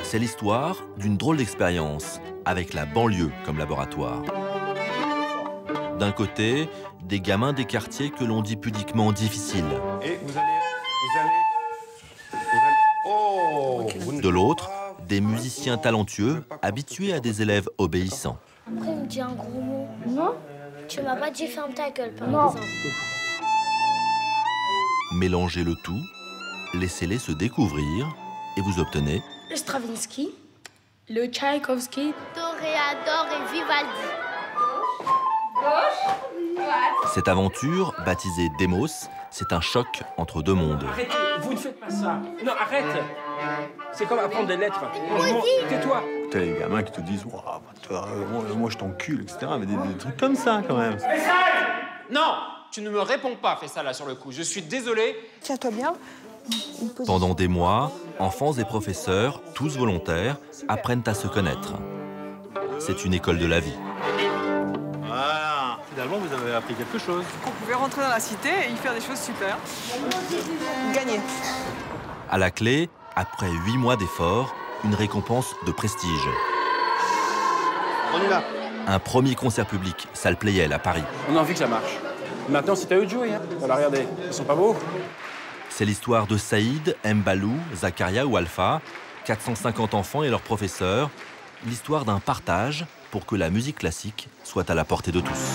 C'est l'histoire d'une drôle d'expérience, avec la banlieue comme laboratoire. D'un côté, des gamins des quartiers que l'on dit pudiquement difficiles. Et vous allez... Oh, De l'autre, des musiciens talentueux, habitués à des élèves obéissants. Après, il me dit un gros mot. Non. Tu m'as pas dit ferme ta gueule, par Non. exemple. Mélangez le tout, laissez-les se découvrir et vous obtenez Le Stravinsky, le Tchaïkovski, Toréador et Vivaldi. cette aventure, baptisée Demos, c'est un choc entre deux mondes. Arrêtez, vous ne faites pas ça. Non, arrête. C'est comme apprendre des lettres. Tais-toi. T'as les gamins qui te disent Ouah, moi je t'encule, etc. Mais des trucs comme ça quand même. Non, tu ne me réponds pas, fais ça là sur le coup. Je suis désolé. Tiens-toi bien. Pendant des mois, enfants et professeurs, tous volontaires, apprennent à se connaître. C'est une école de la vie. Voilà. Finalement, vous avez appris quelque chose. On pouvait rentrer dans la cité et y faire des choses super. Gagner. À la clé, après 8 mois d'efforts, une récompense de prestige. On y va. Un premier concert public, salle Playel à Paris. On a envie que ça marche. Maintenant, c'est à eux de jouer. Hein. Voilà, regardez, ils sont pas beaux. C'est l'histoire de Saïd, Mbalou, Zakaria ou Alpha, 450 enfants et leurs professeurs. L'histoire d'un partage pour que la musique classique soit à la portée de tous.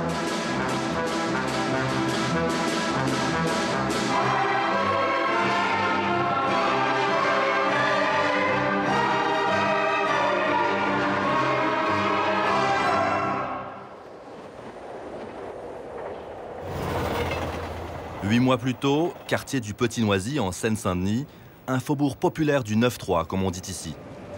Huit mois plus tôt, quartier du Petit Noisy en Seine-Saint-Denis, un faubourg populaire du 9-3 comme on dit ici.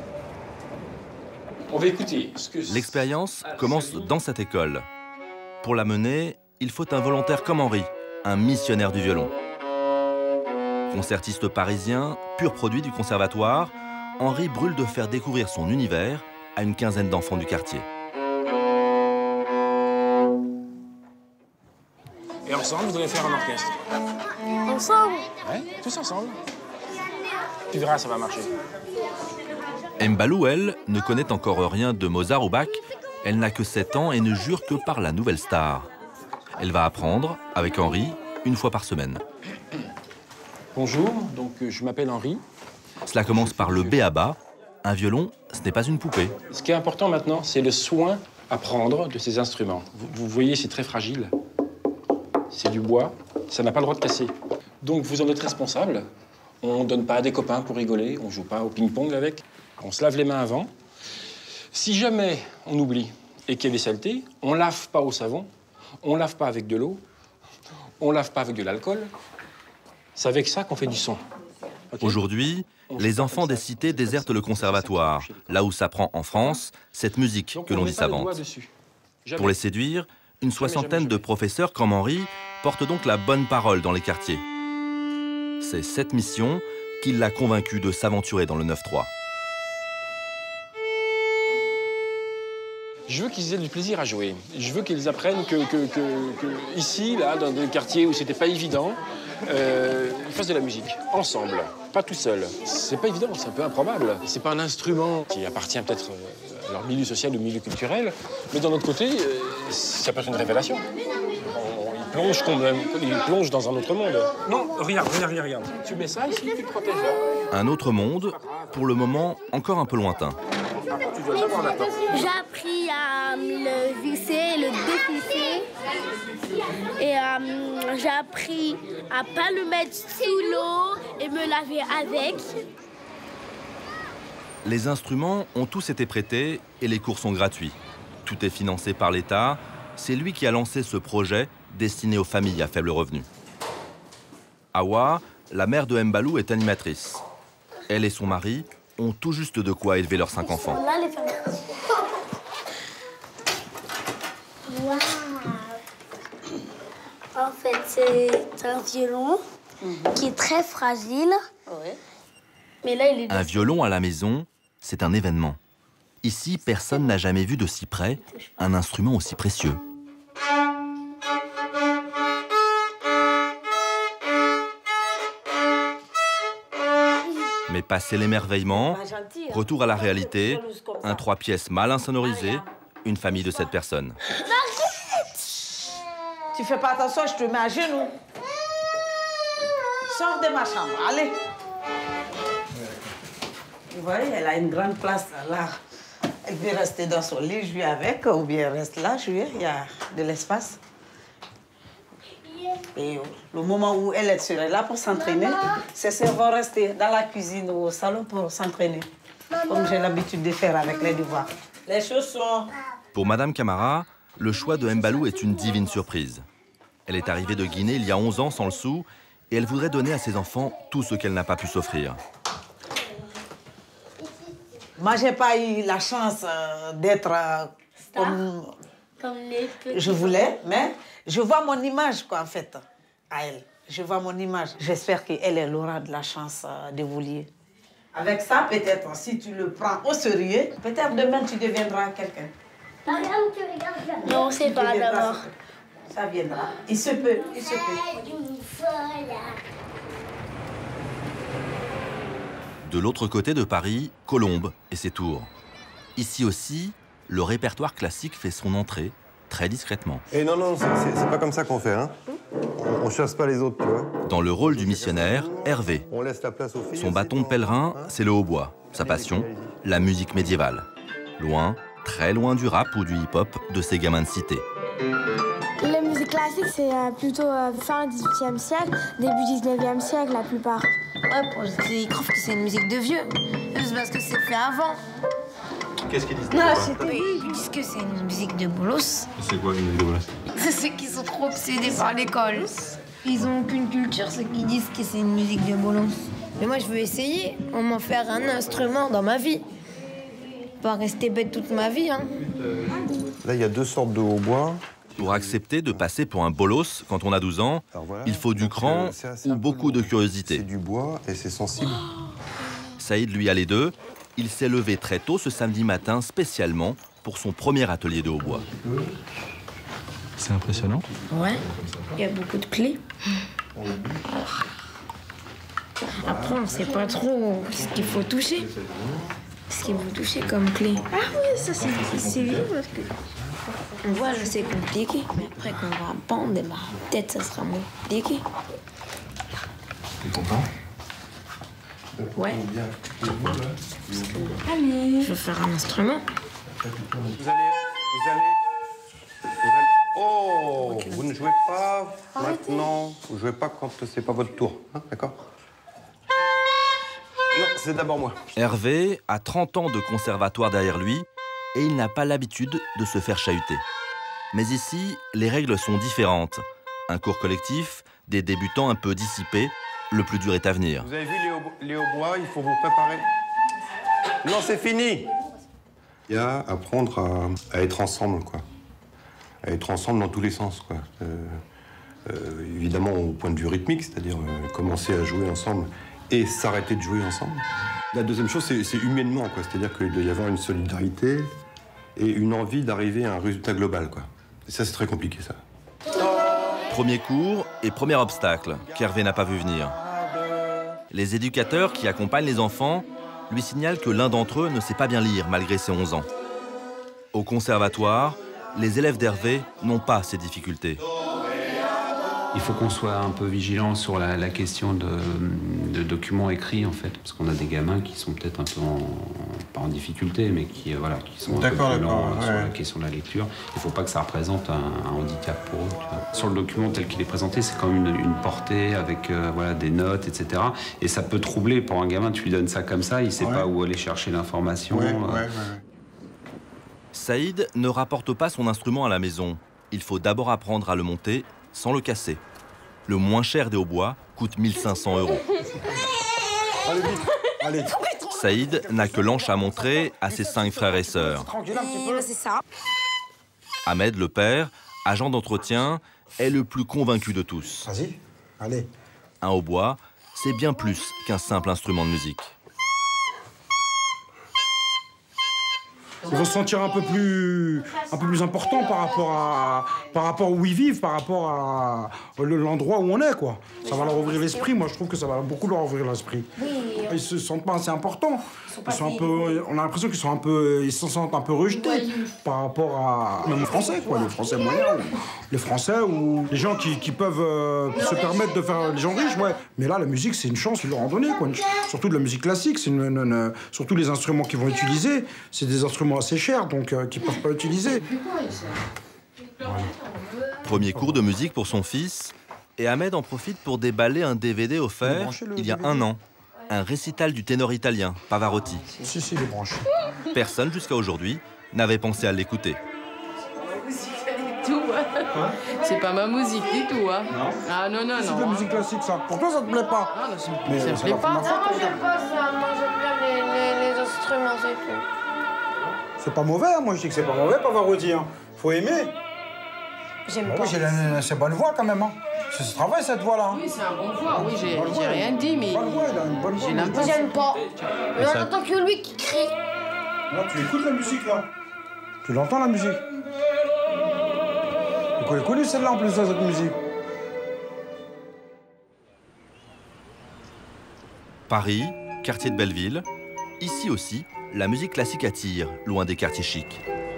On va écouter ce que... L'expérience commence dans cette école. Pour la mener, il faut un volontaire comme Henri, un missionnaire du violon. Concertiste parisien, pur produit du conservatoire, Henri brûle de faire découvrir son univers à une quinzaine d'enfants du quartier. Et ensemble, vous allez faire un orchestre. Ensemble? Ouais, tous ensemble. Tu verras, ça va marcher. Mbalou, elle, ne connaît encore rien de Mozart ou Bach. Elle n'a que 7 ans et ne jure que par la nouvelle star. Elle va apprendre, avec Henri, une fois par semaine. Bonjour, donc je m'appelle Henri. Cela commence par le b.a.-ba. Un violon, ce n'est pas une poupée. Ce qui est important maintenant, c'est le soin à prendre de ces instruments. Vous voyez, c'est très fragile. C'est du bois, ça n'a pas le droit de casser. Donc vous en êtes responsable. On ne donne pas à des copains pour rigoler, on ne joue pas au ping-pong avec. On se lave les mains avant. Si jamais on oublie et qu'il y a des saletés, on ne lave pas au savon, on ne lave pas avec de l'eau, on ne lave pas avec de l'alcool. C'est avec ça qu'on fait du son. Okay. Aujourd'hui, les enfants des cités désertent le conservatoire, là où s'apprend en France cette musique que l'on dit savante. Pour les séduire, une soixantaine de professeurs comme Henri portent donc la bonne parole dans les quartiers. C'est cette mission qui l'a convaincu de s'aventurer dans le 9-3. Je veux qu'ils aient du plaisir à jouer. Je veux qu'ils apprennent que ici, là, dans des quartiers où c'était pas évident, ils fassent de la musique, ensemble, pas tout seul. C'est pas évident, c'est un peu improbable. C'est pas un instrument qui appartient peut-être à leur milieu social ou milieu culturel, mais d'un autre côté, ça peut être une révélation. Ils plongent dans un autre monde. Non, regarde. Tu mets ça ici, tu te protèges là. Un autre monde, pour le moment encore un peu lointain. J'ai appris à le visser, le dévisser. Et j'ai appris à pas le mettre sous l'eau et me laver avec. Les instruments ont tous été prêtés et les cours sont gratuits. Tout est financé par l'État. C'est lui qui a lancé ce projet destiné aux familles à faible revenu. Awa, la mère de Mbalou, est animatrice. Elle et son mari ont tout juste de quoi élever leurs 5 enfants. Wow. En fait, c'est un violon qui est très fragile. Ouais. Mais là, il est... Un violon à la maison, c'est un événement. Ici, personne n'a jamais vu de si près un instrument aussi précieux. Mais passé l'émerveillement, retour à la réalité, un 3 pièces mal insonorisé, une famille de 7 personnes. Tu fais pas attention, je te mets à genoux. Sors de ma chambre, allez. Vous voyez, elle a une grande place là. Elle peut rester dans son lit, jouer avec, ou bien reste là, jouer. Il y a de l'espace. Et le moment où elle serait là pour s'entraîner, ses sœurs vont rester dans la cuisine ou au salon pour s'entraîner. Comme j'ai l'habitude de faire avec les devoirs. Les choses sont... Pour Madame Camara, le choix de Mbalou est une divine surprise. Elle est arrivée de Guinée il y a 11 ans sans le sou et elle voudrait donner à ses enfants tout ce qu'elle n'a pas pu s'offrir. Moi, j'ai pas eu la chance d'être comme je voulais, mais je vois mon image, quoi, en fait, à elle. Je vois mon image. J'espère qu'elle aura de la chance d'évoluer. Avec ça, peut-être, si tu le prends au sérieux, peut-être demain, tu deviendras quelqu'un. Non, c'est pas d'abord. Ça viendra. Il se peut, il se peut. De l'autre côté de Paris, Colombes et ses tours. Ici aussi, le répertoire classique fait son entrée, très discrètement. Et non, c'est pas comme ça qu'on fait, hein. On chasse pas les autres, tu vois. Dans le rôle du missionnaire, Hervé. On laisse la place aux filles. Son bâton de pèlerin, c'est le hautbois. Sa passion, la musique médiévale. Loin, très loin du rap ou du hip-hop de ces gamins de cité. La musique classique, c'est plutôt fin 18e siècle, début 19e siècle, la plupart. Ouais, ils croient que c'est une musique de vieux. C'est parce que c'est fait avant. Qu'est-ce qu'ils disent? Ils disent que c'est une musique de bolos. C'est quoi une musique de bolos? C'est ceux qui sont trop obsédés par l'école. Ils ont aucune culture, ceux qui disent que c'est une musique de bolos. Mais moi, je veux essayer, m'en faire un instrument dans ma vie. Pas rester bête toute ma vie, hein. Là, il y a 2 sortes de hautbois. Pour accepter de passer pour un bolos quand on a 12 ans, voilà, il faut du cran ou beaucoup de curiosité. C'est du bois et c'est sensible. Saïd, lui, a les deux. Il s'est levé très tôt ce samedi matin, spécialement pour son premier atelier de hautbois. C'est impressionnant. Ouais, il y a beaucoup de clés. Après, on ne sait pas trop ce qu'il faut toucher. Ce qu'il faut toucher comme clé. Ah oui, ça c'est vieux parce que... On voit, là, c'est compliqué. Mais après, quand on va pendre, bah, peut-être ça sera moins compliqué. T'es content? Ouais. Allez. Je veux faire un instrument. Vous allez... Oh, vous ne jouez pas maintenant. Vous jouez pas quand c'est pas votre tour, hein, d'accord? Non, c'est d'abord moi. Hervé a 30 ans de conservatoire derrière lui et il n'a pas l'habitude de se faire chahuter. Mais ici, les règles sont différentes. Un cours collectif, des débutants un peu dissipés, le plus dur est à venir. Vous avez vu les hautbois, il faut vous préparer. Non, c'est fini. Il y a à apprendre à être ensemble, quoi. À être ensemble dans tous les sens, quoi. Évidemment, au point de vue rythmique, c'est-à-dire commencer à jouer ensemble et s'arrêter de jouer ensemble. La deuxième chose, c'est humainement, quoi. C'est-à-dire qu'il doit y avoir une solidarité et une envie d'arriver à un résultat global, quoi. Et ça, c'est très compliqué, ça. Premier cours et premier obstacle qu'Hervé n'a pas vu venir. Les éducateurs qui accompagnent les enfants lui signalent que l'un d'entre eux ne sait pas bien lire malgré ses 11 ans. Au conservatoire, les élèves d'Hervé n'ont pas ces difficultés. Il faut qu'on soit un peu vigilant sur la question de documents écrits, en fait, parce qu'on a des gamins qui sont peut-être un peu pas en difficulté, mais qui sont un peu plus lents sur la question de la lecture. Il ne faut pas que ça représente un handicap pour eux. Tu vois. Sur le document tel qu'il est présenté, c'est quand même une portée avec des notes, etc. Et ça peut troubler pour un gamin. Tu lui donnes ça comme ça, il ne sait pas où aller chercher l'information. Saïd ne rapporte pas son instrument à la maison. Il faut d'abord apprendre à le monter sans le casser. Le moins cher des hautbois coûte 1 500 €. Allez, vite, allez. Saïd n'a que l'anche à montrer à ses 5 frères et sœurs. C'est ça. Ahmed, le père, agent d'entretien, est le plus convaincu de tous. Vas-y, allez. Un hautbois, c'est bien plus qu'un simple instrument de musique. Ils vont se sentir un peu plus important par rapport où ils vivent, par rapport à l'endroit où on est, quoi. Ça va leur ouvrir l'esprit. Moi, je trouve que ça va beaucoup leur ouvrir l'esprit. ils se sentent pas assez importants. On a l'impression qu'ils se sentent un peu rejetés par rapport à même aux Français, quoi, les Français moyens, les Français ou les gens qui peuvent se permettre de faire les gens riches, ouais. Mais là, la musique, c'est une chance qu'ils leur ont donnée, quoi. Surtout de la musique classique, surtout les instruments qu'ils vont utiliser, c'est des instruments assez chers, donc qu'ils peuvent pas utiliser. Premier cours de musique pour son fils, et Ahmed en profite pour déballer un DVD offert il y a un an. Un récital du ténor italien, Pavarotti. Si, il est branché. Personne jusqu'à aujourd'hui n'avait pensé à l'écouter. C'est pas ma musique du tout, hein. Non. Ah non. C'est de la musique classique, ça. Pour toi, ça te plaît pas? Ah non, ça me plaît pas. Non, j'aime pas ça. Moi, j'aime bien les instruments, c'est tout. C'est pas mauvais, moi je dis que c'est pas mauvais, Pavarotti. Hein. Faut aimer. J'aime pas. Oui, c'est bonne voix quand même. Hein. C'est ce travail, cette voix-là. Hein. Oui, c'est un bon voix. Oui, j'ai rien dit, mais. Bonne voix, il a une bonne voix. J'aime pas. Mais on entend que lui qui crie. Là, tu écoutes la musique, là. Tu l'entends, la musique. Elle est connue, celle-là, en plus, cette musique. Paris, quartier de Belleville. Ici aussi, la musique classique attire, loin des quartiers chics.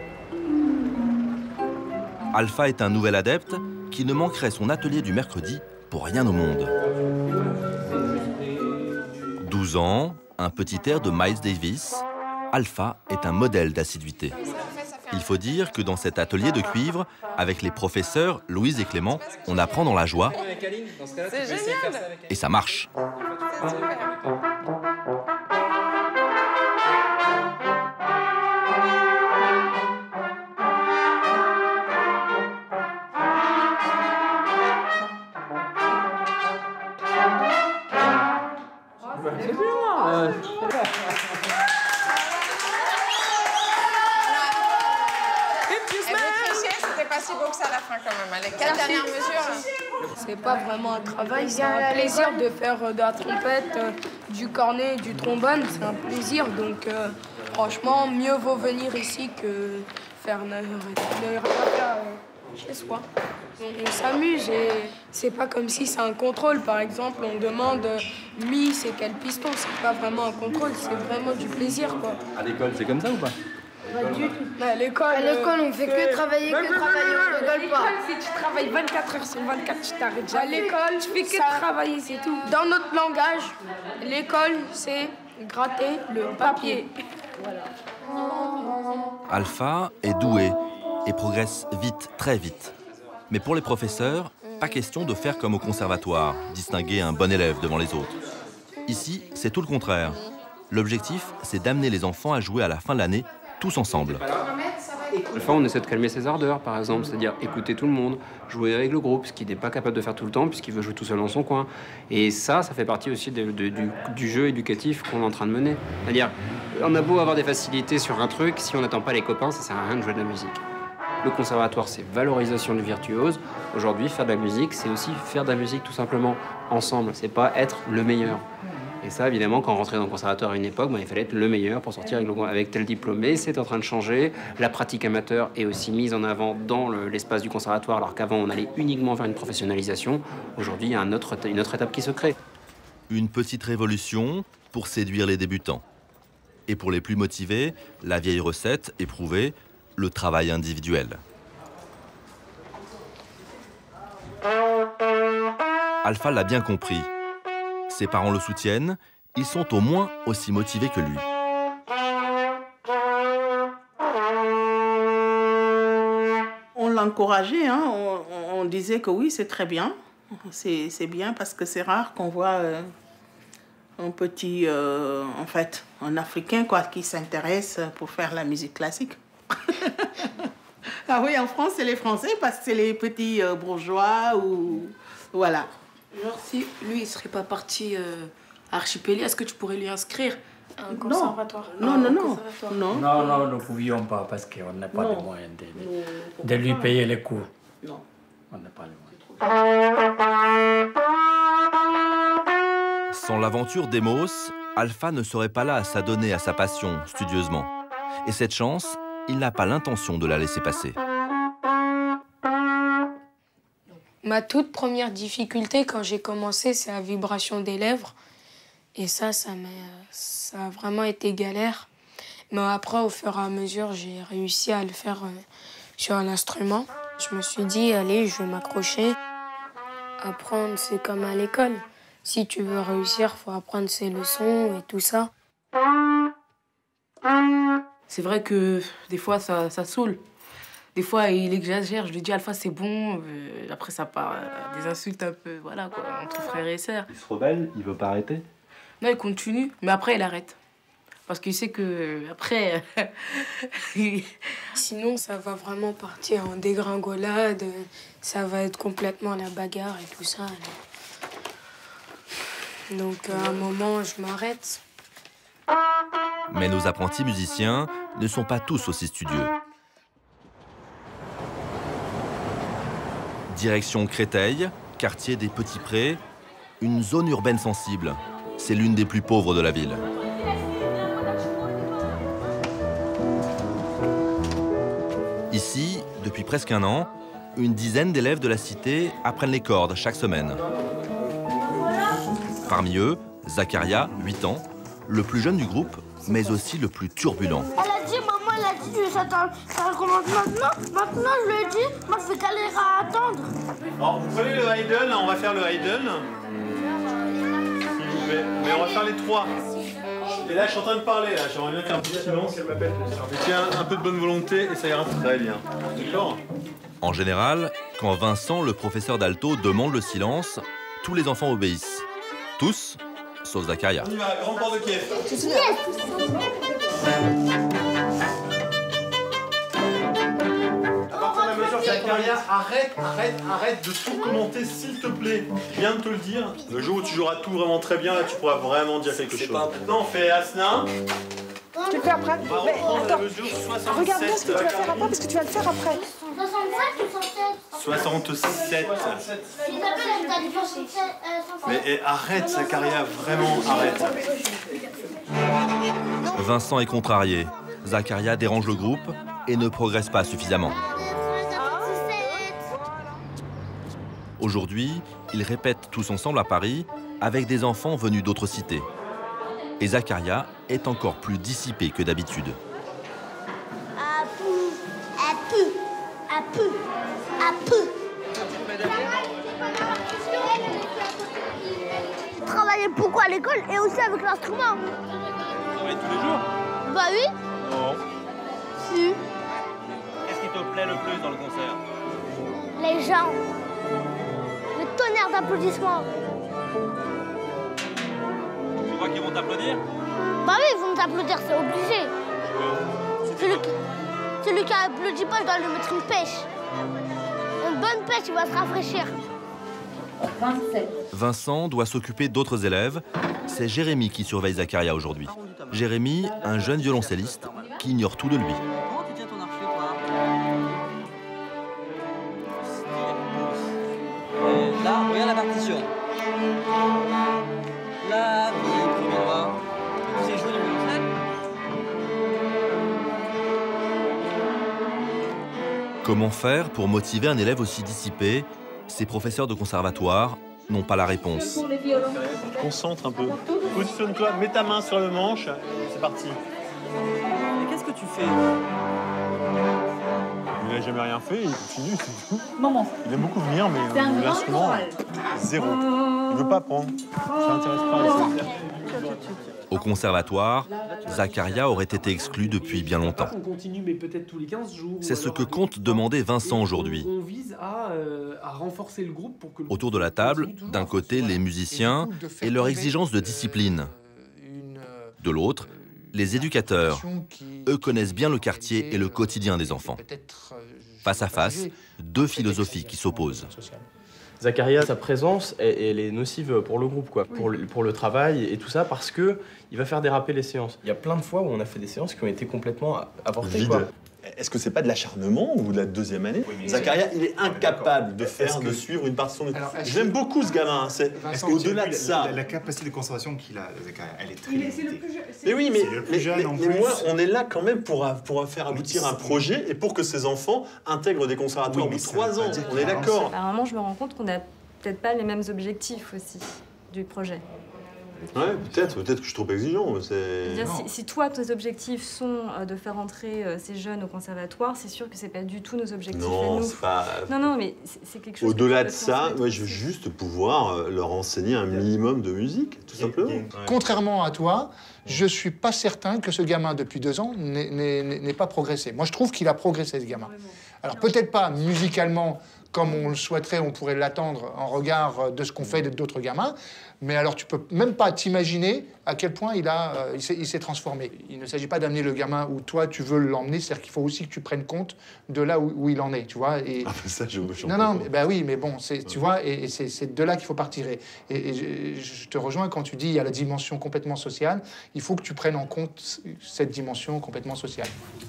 Alpha est un nouvel adepte qui ne manquerait son atelier du mercredi pour rien au monde. 12 ans, un petit air de Miles Davis, Alpha est un modèle d'assiduité. Il faut dire que dans cet atelier de cuivre, avec les professeurs Louise et Clément, on apprend dans la joie. C'est génial. Et ça marche. Si beau que ça à la fin quand même. Les 4 dernières mesures. C'est pas vraiment un travail, c'est un plaisir de faire de la trompette, du cornet, du trombone. C'est un plaisir, donc franchement, mieux vaut venir ici que faire ne rien faire chez soi. On s'amuse et c'est pas comme si c'est un contrôle. Par exemple, on demande mi, c'est quel piston. C'est pas vraiment un contrôle, c'est vraiment du plaisir, quoi. À l'école, c'est comme ça ou pas? Pas du tout. À l'école, on fait que travailler, on rigole pas. Si tu travailles 24 heures sur 24, tu t'arrêtes jamais. À l'école, tu fais que travailler, c'est tout. Dans notre langage, l'école, c'est gratter le papier. Voilà. Alpha est doué et progresse vite, très vite. Mais pour les professeurs, pas question de faire comme au conservatoire, distinguer un bon élève devant les autres. Ici, c'est tout le contraire. L'objectif, c'est d'amener les enfants à jouer à la fin de l'année tous ensemble. Alpha, on essaie de calmer ses ardeurs, par exemple, c'est-à-dire écouter tout le monde, jouer avec le groupe, ce qu'il n'est pas capable de faire tout le temps, puisqu'il veut jouer tout seul dans son coin. Et ça fait partie aussi du jeu éducatif qu'on est en train de mener. C'est-à-dire, on a beau avoir des facilités sur un truc, si on n'attend pas les copains, ça sert à rien de jouer de la musique. Le conservatoire, c'est valorisation du virtuose. Aujourd'hui, faire de la musique, c'est aussi faire de la musique tout simplement ensemble. C'est pas être le meilleur. Et ça, évidemment, quand on rentrait dans le conservatoire à une époque, il fallait être le meilleur pour sortir avec tel diplôme. Mais c'est en train de changer. La pratique amateur est aussi mise en avant dans l'espace du conservatoire, alors qu'avant, on allait uniquement vers une professionnalisation. Aujourd'hui, il y a une autre étape qui se crée. Une petite révolution pour séduire les débutants. Et pour les plus motivés, la vieille recette éprouvée, le travail individuel. Alpha l'a bien compris. Ses parents le soutiennent, ils sont au moins aussi motivés que lui. On l'encourageait, hein. On disait que oui, c'est très bien. C'est bien parce que c'est rare qu'on voit un petit, en fait, un Africain quoi, qui s'intéresse pour faire la musique classique. Ah oui, en France, c'est les Français parce que c'est les petits bourgeois ou... Voilà. Genre, si lui, il serait pas parti à Archipélie, est-ce que tu pourrais lui inscrire à un conservatoire? Non, non, nous ne pouvions pas parce qu'on n'a pas les moyens de lui payer les cours. Non. On n'a pas les moyens. Sans l'aventure d'Emos, Alpha ne serait pas là à s'adonner à sa passion studieusement. Et cette chance, il n'a pas l'intention de la laisser passer. Ma toute première difficulté quand j'ai commencé, c'est la vibration des lèvres. Et ça a vraiment été galère. Mais après, au fur et à mesure, j'ai réussi à le faire sur un instrument. Je me suis dit, allez, je vais m'accrocher. Apprendre, c'est comme à l'école. Si tu veux réussir, il faut apprendre ses leçons et tout ça. C'est vrai que des fois, ça saoule. Des fois, il exagère. Je lui dis, Alpha, c'est bon. Après, ça part des insultes un peu, voilà, quoi, entre frères et sœurs. Il se rebelle, il veut pas arrêter? Non, il continue, mais après, il arrête. Parce qu'il sait que après. Sinon, ça va vraiment partir en dégringolade. Ça va être complètement la bagarre et tout ça. Donc, à un moment, je m'arrête. Mais nos apprentis musiciens ne sont pas tous aussi studieux. Direction Créteil, quartier des Petits Prés, une zone urbaine sensible. C'est l'une des plus pauvres de la ville. Ici, depuis presque un an, une dizaine d'élèves de la cité apprennent les cordes chaque semaine. Parmi eux, Zakaria, 8 ans, le plus jeune du groupe, mais aussi le plus turbulent. Elle a dit, maman, elle a dit, ça recommence maintenant. Maintenant, je lui ai dit, moi, je fais galérer à attendre. Alors, vous prenez le Haydn, on va faire le Haydn. S'il vous plaît. Mais on va faire les trois. Et là, je suis en train de parler, là. J'aimerais bien faire un petit silence. Mais tiens, un peu de bonne volonté et ça ira très bien. D'accord? En général, quand Vincent, le professeur d'alto, demande le silence, tous les enfants obéissent. Tous, sauf Zakaria. On y va, grand port de Kiev. À partir de la mesure, Zakaria, arrête de tout commenter, s'il te plaît. Je viens de te le dire. Le jour où tu joueras tout vraiment très bien, là, tu pourras vraiment dire quelque chose. Maintenant, on fait Asna. Tu le fais après. On va reprendre la mesure 67. Regarde bien ce que tu vas faire après, parce que tu vas le faire après. 67. Mais arrête, Zakaria, vraiment, arrête. Vincent est contrarié. Zakaria dérange le groupe et ne progresse pas suffisamment. Aujourd'hui, ils répètent tous ensemble à Paris avec des enfants venus d'autres cités. Et Zakaria est encore plus dissipé que d'habitude. Travailler beaucoup à l'école et aussi avec l'instrument. Tu travailles tous les jours? Bah oui. Non. Si. Qu'est-ce qui te plaît le plus dans le concert? Les gens. Le tonnerre d'applaudissements. Tu crois qu'ils vont t'applaudir? Bah oui, ils vont t'applaudir, c'est obligé. Celui qui applaudit pas, je dois lui mettre une pêche. Une bonne pêche, il va se rafraîchir. 27. Vincent doit s'occuper d'autres élèves. C'est Jérémy qui surveille Zakaria aujourd'hui. Jérémy, un jeune violoncelliste qui ignore tout de lui. Comment tu tiens ton archet, toi? Et là, regarde la partition. La, mi, premier doigt. Tu sais jouer du violoncelle? Comment faire pour motiver un élève aussi dissipé? Ces professeurs de conservatoire n'ont pas la réponse. Concentre un peu. Positionne-toi, mets ta main sur le manche. C'est parti. Mais qu'est-ce que tu fais? Il n'a jamais rien fait, il continue, c'est tout. Maman. Il aime beaucoup venir, mais l'instrument, zéro. Il veut pas apprendre. Ça l'intéresse pas. Au conservatoire, Zakaria aurait été exclu depuis bien longtemps. On continue, mais peut-être tous les 15 jours. C'est ce que compte demander Vincent aujourd'hui. On vise à renforcer le groupe pour que... Autour de la table, d'un côté, les musiciens et leur exigence de discipline. De l'autre, les éducateurs. Eux connaissent bien le quartier et le quotidien des enfants. Face à face, deux philosophies qui s'opposent. Zakaria, sa présence, elle est nocive pour le groupe, quoi, pour le travail et tout ça, parce que il va faire déraper les séances. Il y a plein de fois où on a fait des séances qui ont été complètement avortées. Vide. Quoi. Est-ce que c'est pas de l'acharnement ou de la deuxième année? Zakaria, il est incapable de suivre une partie de son étude. J'aime beaucoup ce gamin. Est-ce qu'au-delà de ça... La capacité de concentration qu'il a, Zakaria, elle est très limitée. Mais oui, mais moi, on est là quand même pour faire aboutir un projet et pour que ces enfants intègrent des conservatoires au bout de 3 ans. On est d'accord. À un moment, je me rends compte qu'on n'a peut-être pas les mêmes objectifs aussi du projet. Ouais, peut-être que je suis trop exigeant. Si toi, tes objectifs sont de faire entrer ces jeunes au conservatoire, c'est sûr que c'est pas du tout nos objectifs. Non, c'est pas... Non, mais c'est quelque chose... Au-delà de ça, je veux juste pouvoir leur enseigner un minimum de musique, tout simplement. Ouais. Contrairement à toi, je suis pas certain que ce gamin, depuis 2 ans, n'ait pas progressé. Moi, je trouve qu'il a progressé, ce gamin. Alors, peut-être pas musicalement comme on le souhaiterait, on pourrait l'attendre en regard de ce qu'on fait d'autres gamins. Mais alors, tu peux même pas t'imaginer à quel point il s'est transformé. Il ne s'agit pas d'amener le gamin où toi, tu veux l'emmener. C'est-à-dire qu'il faut aussi que tu prennes compte de là où il en est, tu vois. Et... Ah, mais ça, je me chante. Non, bah oui, mais bon, tu vois, et c'est de là qu'il faut partir. Et je te rejoins quand tu dis il y a la dimension complètement sociale. Il faut que tu prennes en compte cette dimension complètement sociale.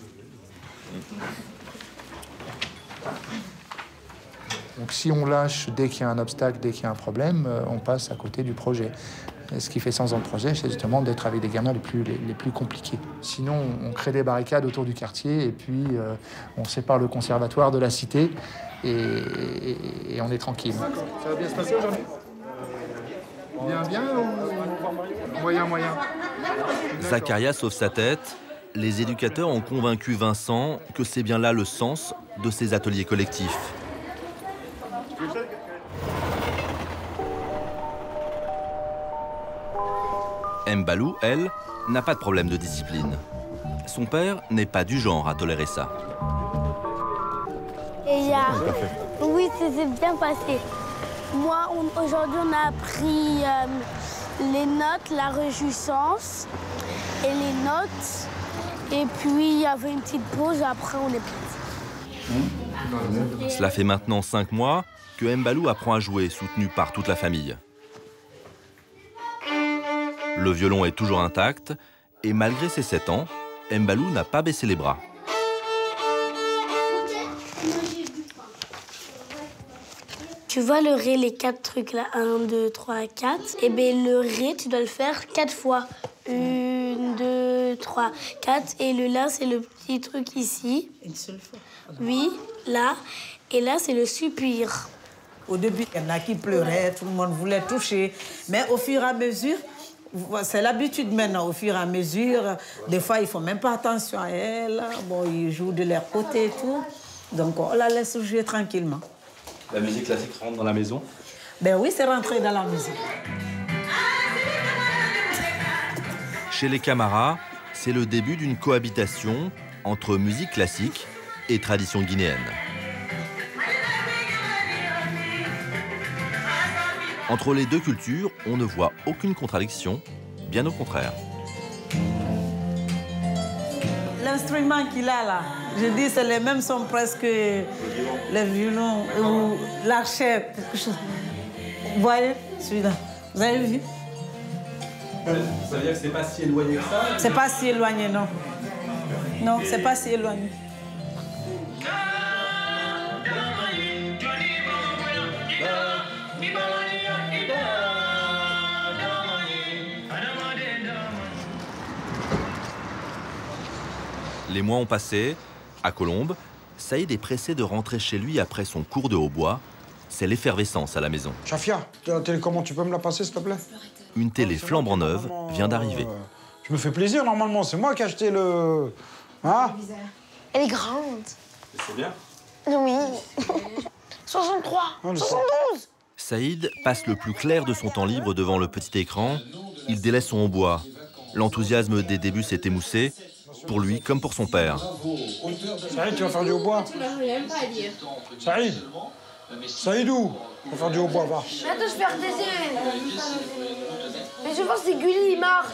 Donc si on lâche dès qu'il y a un obstacle, dès qu'il y a un problème, on passe à côté du projet. Et ce qui fait 100 ans de projet, c'est justement d'être avec des gamins les plus compliqués. Sinon, on crée des barricades autour du quartier et puis on sépare le conservatoire de la cité et on est tranquille. Ça va bien se passer aujourd'hui? Bien ou moyen? Zacharia sauve sa tête. Les éducateurs ont convaincu Vincent que c'est bien là le sens de ces ateliers collectifs. Mbalou, elle, n'a pas de problème de discipline. Son père n'est pas du genre à tolérer ça. Oui, ça s'est bien passé. Moi, aujourd'hui, on a appris les notes, la réjouissance et les notes. Et puis, il y avait une petite pause, après, on est parti. Cela fait maintenant 5 mois que Mbalou apprend à jouer, soutenu par toute la famille. Le violon est toujours intact et malgré ses 7 ans, Mbalou n'a pas baissé les bras. Tu vois le ré, les 4 trucs là, 1, 2, 3, 4. Et bien le ré, tu dois le faire 4 fois. 1, 2, 3, 4. Et le la, c'est le petit truc ici. Une seule fois. Oui, là. Et là, c'est le soupir. Au début, il y en a qui pleuraient, tout le monde voulait toucher. Mais au fur et à mesure, c'est l'habitude maintenant, au fur et à mesure. Des fois, ils ne font même pas attention à elle. Bon, ils jouent de leur côté et tout. Donc, on la laisse jouer tranquillement. La musique classique rentre dans la maison? Ben oui, c'est rentré dans la maison. Chez les Camara, c'est le début d'une cohabitation entre musique classique et tradition guinéenne. Entre les deux cultures, on ne voit aucune contradiction, bien au contraire. L'instrument qu'il a là, je dis c'est les mêmes sons presque les violons ou l'archet, quelque chose. Vous voyez celui-là? Vous avez vu? Ça veut dire que c'est pas si éloigné que ça? C'est pas si éloigné, non. Non, c'est pas si éloigné. Les mois ont passé. À Colombes, Saïd est pressé de rentrer chez lui après son cours de hautbois. C'est l'effervescence à la maison. Chafia, la télécommande, tu peux me la passer, s'il te plaît? Une télé flambant neuve vient d'arriver. Je me fais plaisir, normalement. C'est moi qui ai acheté le... Hein? Elle est grande. C'est bien? Oui. 63, 72. Saïd passe le plus clair de son temps libre devant le petit écran. Il délaisse son hautbois. L'enthousiasme des débuts s'est émoussé, pour lui comme pour son père. Saïd, tu vas faire du hautbois? Tu n'as rien pas à dire. Saïd? Saïdou, on va faire du hautbois, va. Attends, je vais redescendre. Mais je pense que c'est Gulli, il marche.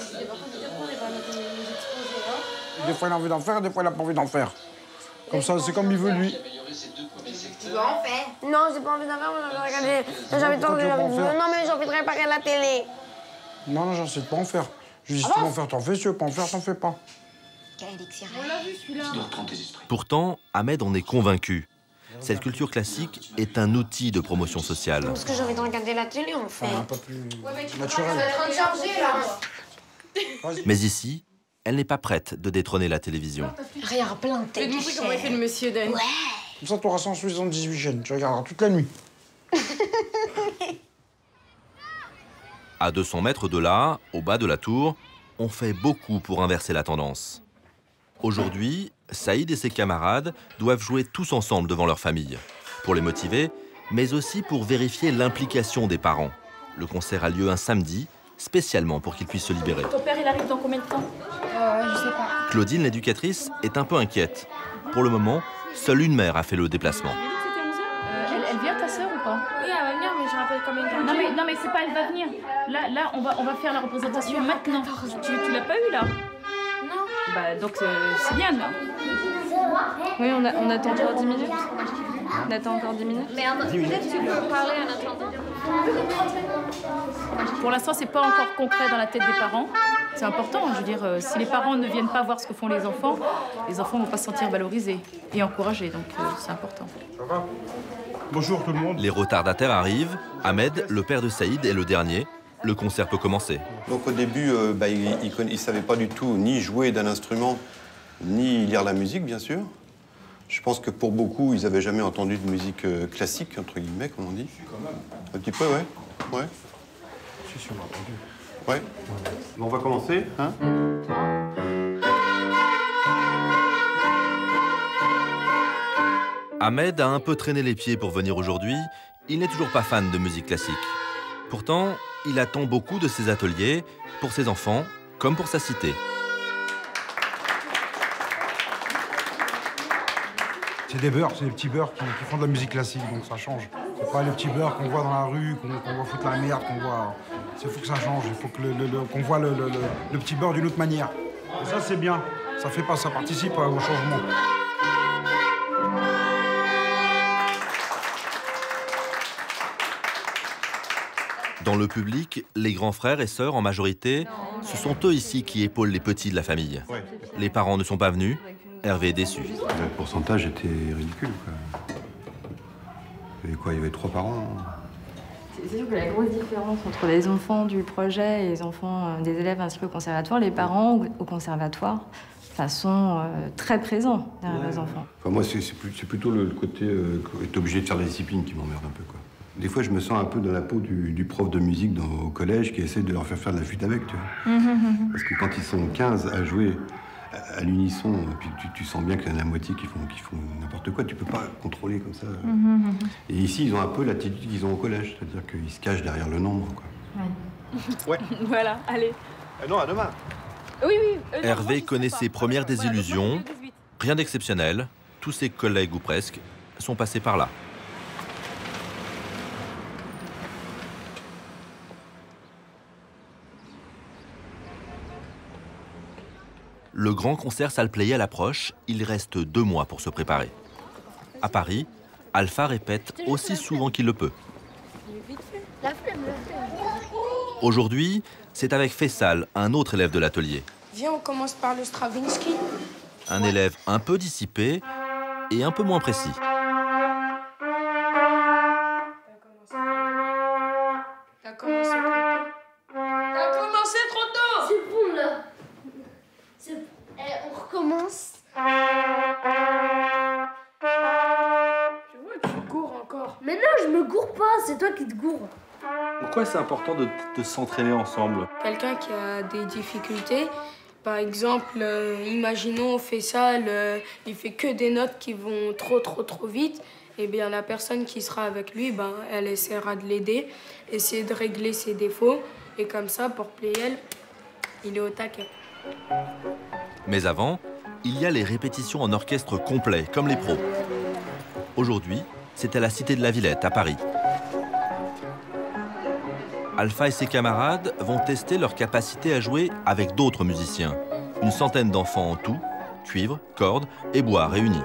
Des fois, il a envie d'en faire, des fois, il n'a pas envie d'en faire. Comme ça, c'est comme il veut, lui. Tu vas en faire? Non, j'ai pas envie d'en faire, mais j'ai envie de regarder. Non, mais j'ai envie de réparer la télé. Non, j'en sais pas en faire. Je dis, si tu veux en faire, t'en fais. Si tu veux pas en faire, t'en fais pas. On l'a vu, celui-là. Pourtant, Ahmed en est convaincu. Cette culture classique est un outil de promotion sociale. Parce que j'ai envie de regarder la télé, en fait. Un peu plus naturel. Mais ici, elle n'est pas prête de détrôner la télévision. Regarde, plein de têtes. Je vais te montrer comment il fait le monsieur Dan. Ouais. Comme ça, tu auras 178 chaînes. Tu regarderas toute la nuit. À 200 mètres de là, au bas de la tour, on fait beaucoup pour inverser la tendance. Aujourd'hui, Saïd et ses camarades doivent jouer tous ensemble devant leur famille, pour les motiver, mais aussi pour vérifier l'implication des parents. Le concert a lieu un samedi, spécialement pour qu'ils puissent se libérer. Ton père, il arrive dans combien de temps? Je sais pas. Claudine, l'éducatrice, est un peu inquiète. Pour le moment, seule une mère a fait le déplacement. Elle vient, ta sœur, ou pas? Oui, elle va venir, mais je rappelle combien de temps. Non mais c'est pas elle va venir. Là on va faire la représentation maintenant. Tu l'as pas eu là? Non. Bah donc c'est bien là. Oui, on attend encore 10 minutes. On attend encore 10 minutes. Mais peut-être tu peux parler en attendant. Pour l'instant, c'est pas encore concret dans la tête des parents. C'est important, je veux dire, si les parents ne viennent pas voir ce que font les enfants vont pas se sentir valorisés et encouragés, donc c'est important. Ça va? Bonjour tout le monde. Les retardataires arrivent. Ahmed, le père de Saïd, est le dernier. Le concert peut commencer. Donc au début, il ne savait pas du tout ni jouer d'un instrument, ni lire la musique, bien sûr. Je pense que pour beaucoup, ils n'avaient jamais entendu de musique classique, entre guillemets, comme on dit. Quand même. Un petit peu, ouais. Ouais. Si, on l'a entendu. Ouais. Bon, on va commencer, hein? Ahmed a un peu traîné les pieds pour venir aujourd'hui. Il n'est toujours pas fan de musique classique. Pourtant, il attend beaucoup de ses ateliers, pour ses enfants, comme pour sa cité. C'est des beurs, c'est des petits beurs qui font de la musique classique, donc ça change. C'est pas les petits beurs qu'on voit dans la rue, qu'on voit foutre la merde, qu'on voit... Il faut que ça change, il faut qu'on voit le petit beurre d'une autre manière. Et ça, c'est bien. Ça participe au changement. Dans le public, les grands frères et sœurs, en majorité, ce sont eux ici qui épaulent les petits de la famille. Les parents ne sont pas venus. Hervé est déçu. Le pourcentage était ridicule, quoi. Il y avait 3 parents. C'est sûr que la grosse différence entre les enfants du projet et les enfants des élèves inscrits au conservatoire, les parents au conservatoire sont très présents derrière les enfants. Enfin, moi, c'est plutôt le côté être obligé de faire la discipline qui m'emmerde un peu, quoi. Des fois, je me sens un peu dans la peau du prof de musique au collège qui essaie de leur faire de la flûte avec, tu vois. Parce que quand ils sont 15 à jouer à l'unisson, puis tu sens bien qu'il y en a la moitié qui font n'importe quoi, tu peux pas contrôler comme ça. Et ici, ils ont un peu l'attitude qu'ils ont au collège, c'est-à-dire qu'ils se cachent derrière le nombre, quoi. Ouais. Voilà, allez. Non, à demain. Oui. Hervé connaît ses premières désillusions. Rien d'exceptionnel. Tous ses collègues, ou presque, sont passés par là. Le grand concert Salle Pleyel approche, il reste 2 mois pour se préparer. À Paris, Alpha répète aussi souvent qu'il le peut. Aujourd'hui, c'est avec Faisal, un autre élève de l'atelier. Viens, on commence par le Stravinsky. Un élève un peu dissipé et un peu moins précis. T'as commencé trop tôt. C'est bon là. On recommence. Je vois que tu cours encore. Mais non, je me gourre pas, c'est toi qui te gourres. Pourquoi c'est important de s'entraîner ensemble? Quelqu'un qui a des difficultés, par exemple, imaginons on fait ça, il fait que des notes qui vont trop vite, et bien la personne qui sera avec lui, elle essaiera de l'aider, essayer de régler ses défauts, et comme ça, pour Pleyel, il est au taquet. Mais avant, il y a les répétitions en orchestre complet, comme les pros. Aujourd'hui, c'est à la Cité de la Villette, à Paris. Alpha et ses camarades vont tester leur capacité à jouer avec d'autres musiciens. Une centaine d'enfants en tout, cuivre, cordes et bois réunis.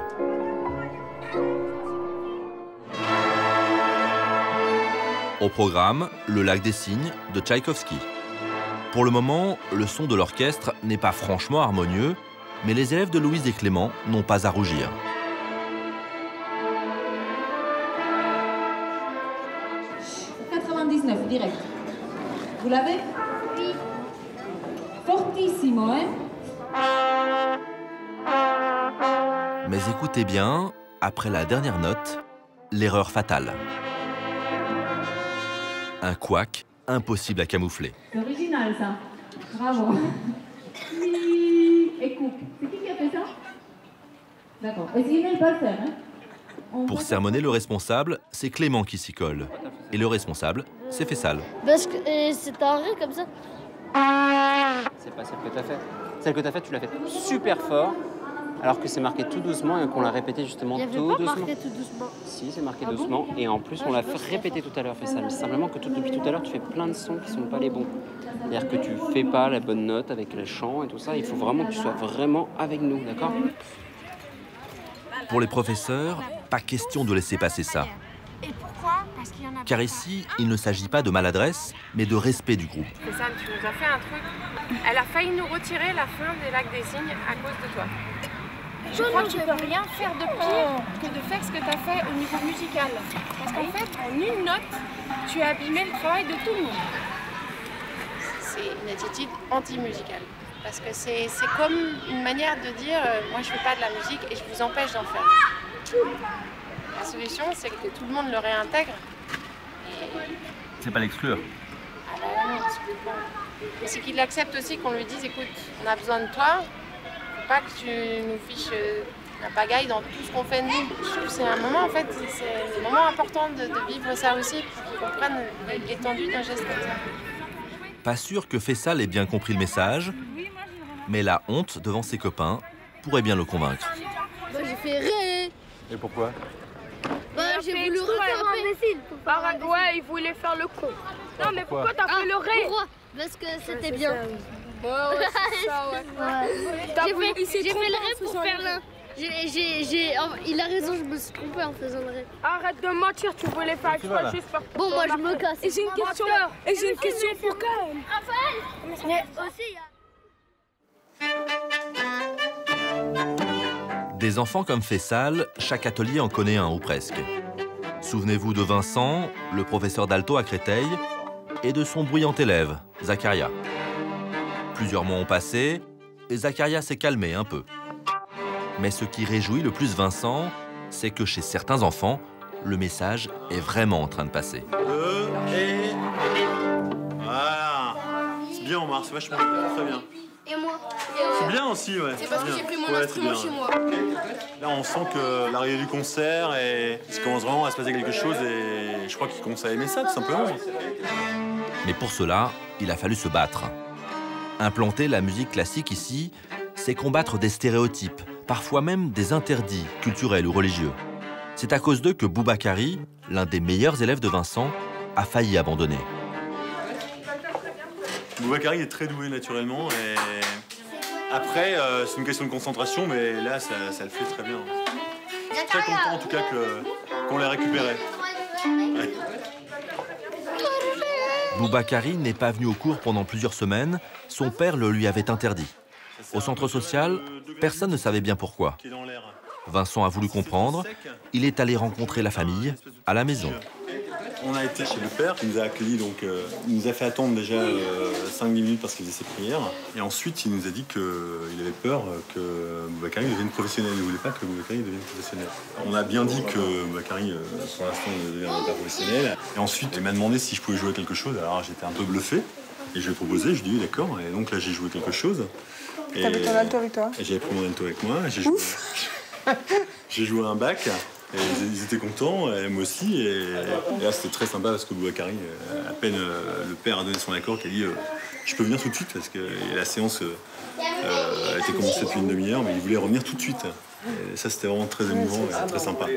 Au programme, le Lac des Cygnes de Tchaïkovski. Pour le moment, le son de l'orchestre n'est pas franchement harmonieux, mais les élèves de Louise et Clément n'ont pas à rougir. Direct. Vous l'avez? Oui. Fortissimo, hein? Mais écoutez bien, après la dernière note, l'erreur fatale. Un couac impossible à camoufler. C'est original, ça. Bravo. Et coupe. C'est qui a fait ça? D'accord. Essayez de ne pas le faire, hein. Pour sermonner le responsable, c'est Clément qui s'y colle. Et le responsable, c'est Fessal. Parce que c'est un ré comme ça. C'est pas celle que tu as faite. Celle que tu as faite, tu l'as faite super fort, alors que c'est marqué tout doucement et qu'on l'a répété justement tout doucement. Il n'y avait pas marqué tout doucement. Si, c'est marqué doucement. Et en plus, on l'a répété tout à l'heure, Fessal. Mais simplement que depuis tout à l'heure, tu fais plein de sons qui ne sont pas les bons. C'est-à-dire que tu fais pas la bonne note avec le chant et tout ça. Il faut vraiment que tu sois vraiment avec nous, d'accord? Pour les professeurs, pas question de laisser passer ça. Et pourquoi? Parce qu'il y en a. Car ici, il ne s'agit pas de maladresse, mais de respect du groupe. Fessal, tu nous as fait un truc. Elle a failli nous retirer la fin des lacs des cygnes à cause de toi. Je crois que tu peux rien faire de pire que de faire ce que tu as fait au niveau musical. Parce qu'en fait, en une note, tu as abîmé le travail de tout le monde. C'est une attitude anti-musicale. Parce que c'est comme une manière de dire moi je fais pas de la musique et je vous empêche d'en faire. La solution, c'est que tout le monde le réintègre. C'est pas l'exclure. Ah bah non, absolument. Mais c'est qu'il accepte aussi qu'on lui dise écoute, on a besoin de toi, faut pas que tu nous fiches la pagaille dans tout ce qu'on fait de nous. Je trouve que c'est un moment, en fait, c'est un moment important de vivre ça aussi pour qu'ils comprennent l'étendue d'un geste comme ça. Pas sûr que Fessal ait bien compris le message, mais la honte devant ses copains pourrait bien le convaincre. Bah, j'ai fait ré. Et pourquoi? Bah, j'ai voulu refaire un imbécile. Arrête, ouais, il voulait faire le con. Non, mais pourquoi t'as fait le ré? Pourquoi? Parce que c'était bien. Ouais, c'est ça, ouais. J'ai fait le ré pour faire l'un. Il a raison, je me suis trompée en faisant le ré. Arrête de mentir, tu voulais faire exprès juste pour... Bon, moi, je me casse. Et j'ai une question. Et j'ai une question pour Karen. Raphaël. Mais aussi, Des enfants comme Fessal, chaque atelier en connaît un ou presque. Souvenez-vous de Vincent, le professeur d'alto à Créteil, et de son bruyant élève, Zacharia. Plusieurs mois ont passé, et Zacharia s'est calmé un peu. Mais ce qui réjouit le plus Vincent, c'est que chez certains enfants, le message est vraiment en train de passer. Voilà. C'est bien, Omar, c'est vachement bien, très bien. Et moi. C'est bien aussi, ouais. C'est parce que j'ai pris mon Ouais, instrument c'est chez bien. moi. Là, on sent que l'arrivée du concert, et il commence vraiment à se passer quelque chose, et je crois qu'il commence à aimer ça, tout simplement. Mais pour cela, il a fallu se battre. Implanter la musique classique ici, c'est combattre des stéréotypes, parfois même des interdits culturels ou religieux. C'est à cause d'eux que Boubakari, l'un des meilleurs élèves de Vincent, a failli abandonner. Boubakari est très doué naturellement, et après, c'est une question de concentration, mais là, ça le fait très bien. Je suis très content en tout cas qu'on l'ait récupéré. Ouais. Boubakari n'est pas venu au cours pendant plusieurs semaines, son père le lui avait interdit. Au centre social, personne ne savait bien pourquoi. Vincent a voulu comprendre, il est allé rencontrer la famille à la maison. On a été chez le père qui nous a accueillis, donc il nous a fait attendre déjà 5-10 minutes parce qu'il faisait ses prières. Et ensuite, il nous a dit qu'il avait peur que Boubakari devienne professionnel. Il ne voulait pas que Boubakari devienne professionnel. On a bien dit que Boubakari, pour l'instant, ne deviendrait pas professionnel. Et ensuite, il m'a demandé si je pouvais jouer quelque chose. Alors j'étais un peu bluffé. Et je lui ai proposé, je lui ai dit oui, d'accord. Et donc là, j'ai joué quelque chose. T'avais ton alto avec toi? Et j'avais pris mon alto avec moi. J'ai joué un bac. Et ils étaient contents, et moi aussi. Et là, c'était très sympa parce que Boubakari, à peine le père a donné son accord, qu'il a dit je peux venir tout de suite parce que la séance a été commencée depuis une demi-heure, mais il voulait revenir tout de suite. Et ça, c'était vraiment très émouvant et très sympa.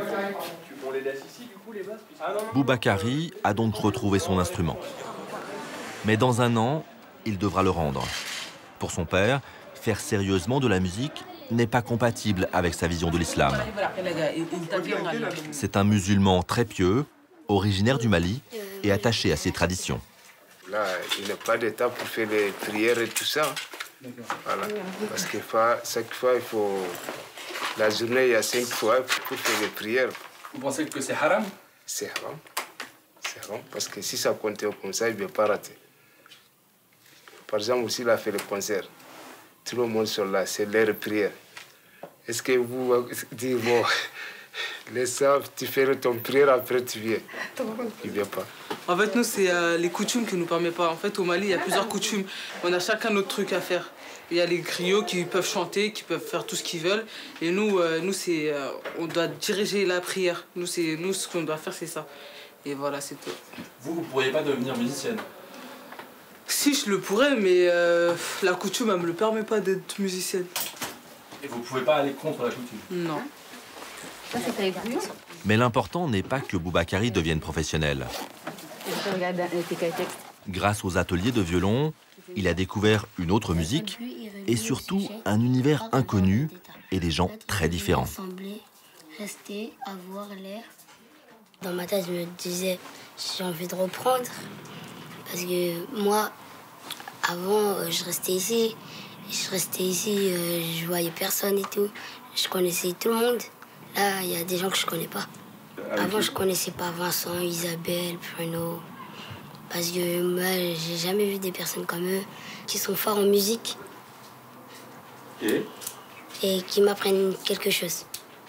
Boubakari a donc retrouvé son instrument. Mais dans un an, il devra le rendre. Pour son père, faire sérieusement de la musique n'est pas compatible avec sa vision de l'islam. C'est un musulman très pieux, originaire du Mali et attaché à ses traditions. Là, il n'y a pas de temps pour faire les prières et tout ça. Voilà. Parce que chaque fois, il faut... La journée, il y a 5 fois pour faire les prières. Vous pensez que c'est haram? C'est haram. C'est haram. Parce que si ça continue comme ça, il ne va pas rater. Par exemple, aussi, il a fait le concert. Tout le monde sont là, c'est leur prière. Est-ce que vous dites, bon, Laisse ça, tu fais ton prière, après tu viens. Tu viens pas. En fait, nous, c'est les coutumes qui nous permettent pas. En fait, au Mali, il y a plusieurs coutumes. On a chacun notre truc à faire. Il y a les griots qui peuvent chanter, qui peuvent faire tout ce qu'ils veulent. Et nous, on doit diriger la prière. Nous, ce qu'on doit faire, c'est ça. Et voilà, c'est tout. Vous ne pourriez pas devenir musicienne? Si, je le pourrais, mais la coutume, elle me le permet pas d'être musicienne. Et vous ne pouvez pas aller contre la coutume? Non. Ça, c'est avec lui. Mais l'important n'est pas que Boubakari devienne professionnel. Grâce aux ateliers de violon, il a découvert une autre musique et surtout un univers inconnu et des gens très différents. Rester, avoir l'air. Dans ma tête, je me disais, j'ai envie de reprendre. Parce que moi, avant, je restais ici. Je voyais personne et tout. Je connaissais tout le monde. Là, il y a des gens que je connais pas. Avant, je connaissais pas Vincent, Isabelle, Bruno. Parce que moi, j'ai jamais vu des personnes comme eux qui sont forts en musique. Et qui m'apprennent quelque chose.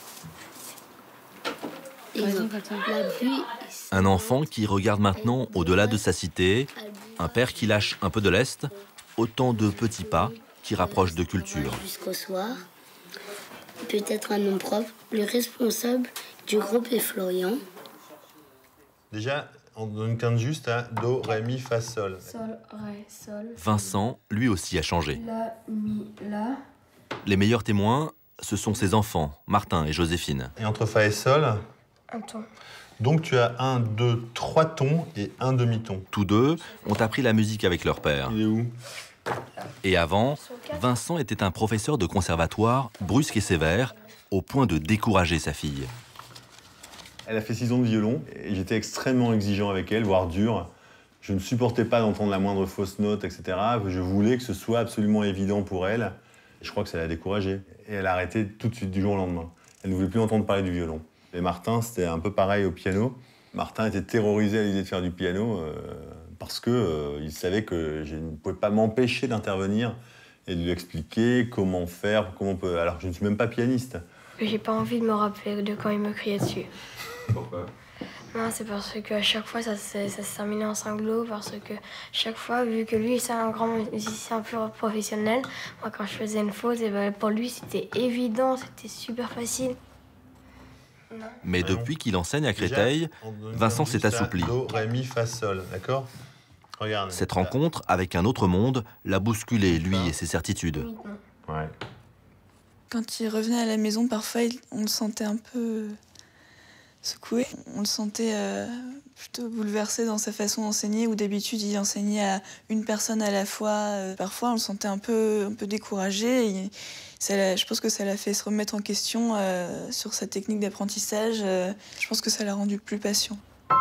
Un enfant qui regarde maintenant au-delà de sa cité, un père qui lâche un peu de lest, autant de petits pas qui rapprochent de culture. Jusqu'au soir, peut-être un nom propre, le responsable du groupe est Florian. Déjà, on donne une quinte juste à Do, Ré, Mi, Fa, Sol. Sol, Ré, Sol. Vincent, lui aussi, a changé. La, Mi, La. Les meilleurs témoins, ce sont ses enfants, Martin et Joséphine. Et entre Fa et Sol, un ton. Donc tu as 1, 2, 3 tons et un demi-ton. Tous deux ont appris la musique avec leur père. Il est où? Et avant, Vincent était un professeur de conservatoire brusque et sévère, au point de décourager sa fille. Elle a fait 6 ans de violon et j'étais extrêmement exigeant avec elle, voire dur. Je ne supportais pas d'entendre la moindre fausse note, etc. Je voulais que ce soit absolument évident pour elle. Je crois que ça l'a découragée. Et elle a arrêté tout de suite, du jour au lendemain. Elle ne voulait plus entendre parler du violon. Et Martin, c'était un peu pareil au piano. Martin était terrorisé à l'idée de faire du piano parce qu'il savait que je ne pouvais pas m'empêcher d'intervenir et de lui expliquer comment faire, comment on peut... Alors je ne suis même pas pianiste. J'ai pas envie de me rappeler de quand il me criait dessus. Pourquoi? Non, c'est parce qu'à chaque fois, ça se terminait en sanglots, parce que chaque fois, vu que lui, c'est un grand musicien un peu professionnel, moi, quand je faisais une faute, et ben, pour lui, c'était évident, c'était super facile. Non. Mais depuis qu'il enseigne à Créteil, Vincent s'est assoupli. Do, Ré, Mi, Fa, Sol, d'accord? Regarde. Cette rencontre avec un autre monde l'a bousculé, lui et ses certitudes. Ouais. Quand il revenait à la maison, parfois, on le sentait un peu secoué. On le sentait plutôt bouleversé dans sa façon d'enseigner, où d'habitude, il enseignait à une personne à la fois. Parfois, on le sentait un peu découragé. Et je pense que ça l'a fait se remettre en question sur sa technique d'apprentissage. Je pense que ça l'a rendu plus patient.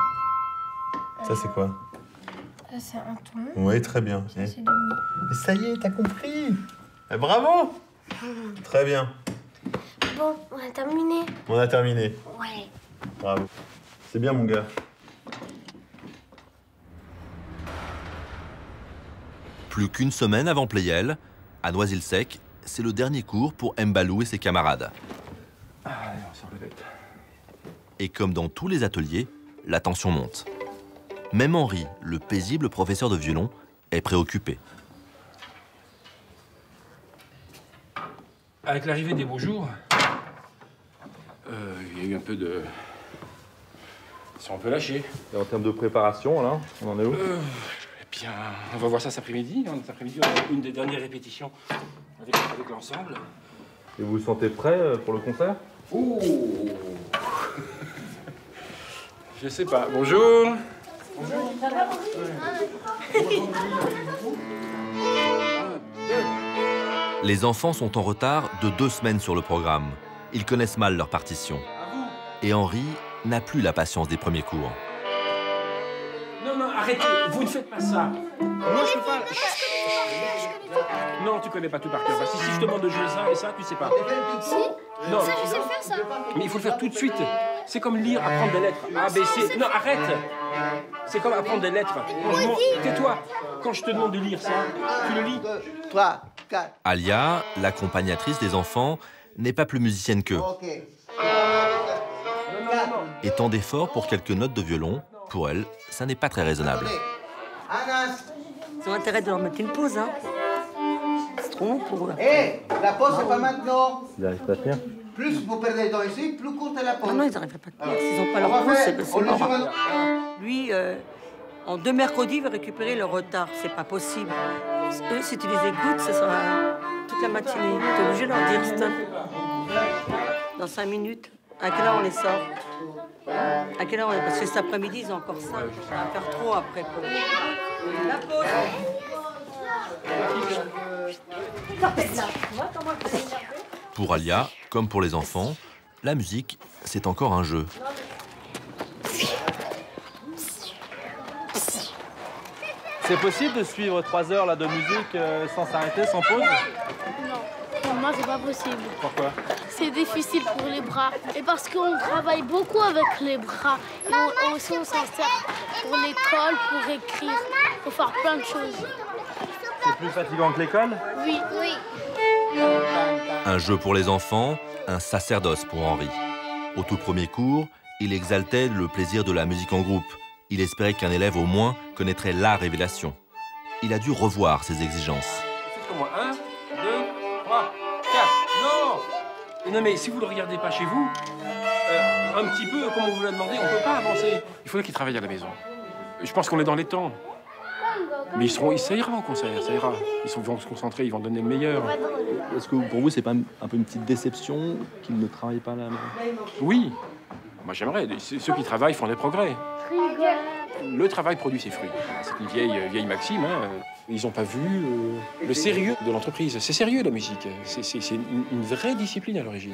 Ça, c'est quoi? C'est un ton. Oui, très bien. Ça, c'est de Mi. Mais ça y est, t'as compris. Bravo. Très bien. Bon, on a terminé. On a terminé. Ouais. Bravo. C'est bien, mon gars. Plus qu'une semaine avant Pleyel, à Noisy-le-Sec, c'est le dernier cours pour Mbalou et ses camarades. Allez, on sort le bête. Et comme dans tous les ateliers, la tension monte. Même Henri, le paisible professeur de violon, est préoccupé. Avec l'arrivée des beaux jours, il y a eu un peu de... Ils sont un peu lâchés. Et en termes de préparation, là, on en est où? Eh bien, on va voir ça cet après-midi. Cet après-midi, on a une des dernières répétitions avec l'ensemble. Et vous vous sentez prêt pour le concert? Oh. Je sais pas. Bonjour. Bonjour. Les enfants sont en retard de 2 semaines sur le programme. Ils connaissent mal leur partition. Et Henri n'a plus la patience des premiers cours. Non, non, arrêtez, vous ne faites pas ça. Moi, je peux pas... Non, tu connais pas tout par cœur. Si je te demande de jouer ça et ça, tu sais pas. Si. Non. Ça, je sais le faire, ça. Mais il faut le faire tout de suite. C'est comme lire, apprendre des lettres. A, B, C. Non, arrête. C'est comme apprendre des lettres. Tais-toi. Quand je te demande de lire ça, tu le lis. 3, 4. Alia, l'accompagnatrice des enfants, n'est pas plus musicienne qu'eux. Non, Et tant d'efforts pour quelques notes de violon, pour elle, ça n'est pas très raisonnable. Ils ont intérêt de leur mettre une pause, hein. C'est trop long pour eux. Hé, la pause, c'est pas maintenant. Ils n'arrivent pas à tenir. Plus vous perdez de temps ici, plus courte est la pause. Non, ils n'arrivent pas à tenir. S'ils n'ont pas leur pause, c'est mort. Lui, en 2 mercredis, il va récupérer le retard. C'est pas possible. Eux, si tu les écoutes, ça sera toute la matinée. Tu es obligé de leur dire stop. Dans 5 minutes. À quelle heure on les sort? À quelle heure on les... Parce que cet après-midi, ils ont encore ça. Ça va faire trop après pour eux. La pause. Pour Alia, comme pour les enfants, la musique, c'est encore un jeu. C'est possible de suivre 3 heures là, de musique sans s'arrêter, sans pause? Non, pour moi, c'est pas possible. Pourquoi? C'est difficile pour les bras. Et parce qu'on travaille beaucoup avec les bras. Et aussi, on s'en sert pour l'école, pour écrire, pour faire plein de choses. C'est plus fatigant que l'école? Oui, oui. Un jeu pour les enfants, un sacerdoce pour Henri. Au tout premier cours, il exaltait le plaisir de la musique en groupe. Il espérait qu'un élève au moins connaîtrait la révélation. Il a dû revoir ses exigences. Faites comme moi. 1, 2, 3, 4. Non! Non mais si vous ne le regardez pas chez vous, un petit peu, comme on vous l'a demandé, on ne peut pas avancer. Il faudrait qu'ils travaillent à la maison. Je pense qu'on est dans les temps. Mais ça ira au concert, ça ira. Ils vont se concentrer, ils vont donner le meilleur. Est-ce que pour vous, c'est pas un peu une petite déception qu'ils ne travaillent pas à la maison? Oui. Moi, j'aimerais. Ceux qui travaillent font des progrès. Le travail produit ses fruits. C'est une vieille maxime. Hein. Ils n'ont pas vu le sérieux de l'entreprise. C'est sérieux, la musique. C'est une vraie discipline à l'origine.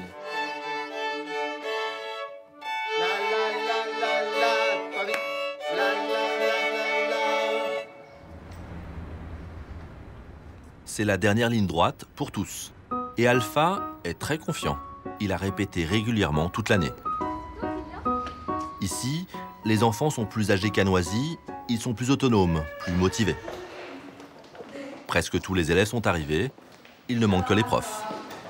C'est la dernière ligne droite pour tous. Et Alpha est très confiant. Il a répété régulièrement toute l'année. Ici, les enfants sont plus âgés qu'à Noisy, ils sont plus autonomes, plus motivés. Presque tous les élèves sont arrivés, il ne manque que les profs.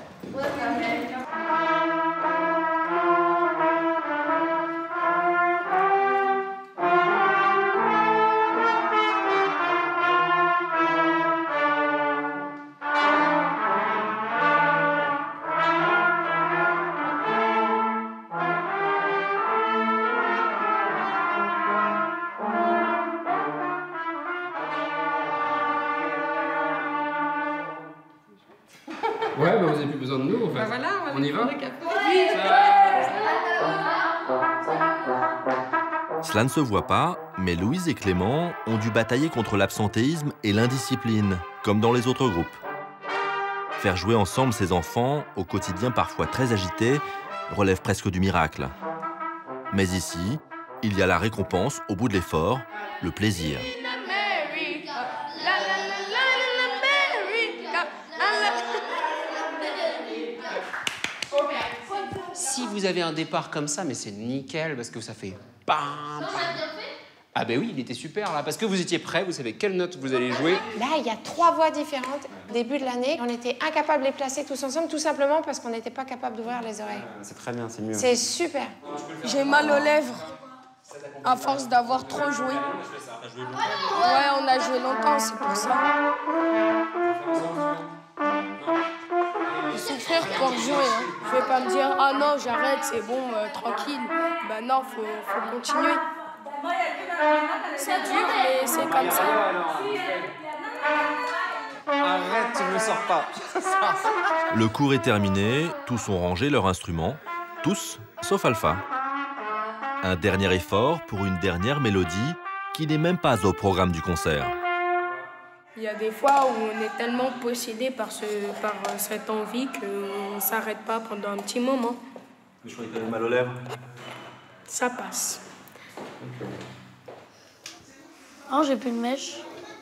Ouais, bah vous n'avez plus besoin de nous, en fait. Bah voilà, on y va. Cela ne se voit pas, mais Louise et Clément ont dû batailler contre l'absentéisme et l'indiscipline, comme dans les autres groupes. Faire jouer ensemble ces enfants, au quotidien parfois très agités, relève presque du miracle. Mais ici, il y a la récompense au bout de l'effort, le plaisir. Si vous avez un départ comme ça, mais c'est nickel, parce que ça fait bam, bam. Ah ben oui, il était super là, parce que vous étiez prêts, vous savez quelle note vous allez jouer. Là, il y a 3 voix différentes. Début de l'année, on était incapables de les placer tous ensemble, tout simplement parce qu'on n'était pas capable d'ouvrir les oreilles. C'est très bien, c'est mieux. C'est super. J'ai mal aux lèvres, à force d'avoir trop joué. Ouais, on a joué longtemps, c'est pour ça. Souffrir pour jouer, hein. Je vais pas me dire « Ah non, j'arrête, c'est bon, tranquille ». Ben non, faut continuer. C'est dur, mais c'est comme ça. Arrête, tu ne me sors pas. Le cours est terminé, tous ont rangé leurs instruments, tous, sauf Alpha. Un dernier effort pour une dernière mélodie qui n'est même pas au programme du concert. Il y a des fois où on est tellement possédé par cette envie qu'on ne s'arrête pas pendant un petit moment. Je croyais que tu avais mal aux lèvres. Ça passe. Oh, j'ai plus de mèche.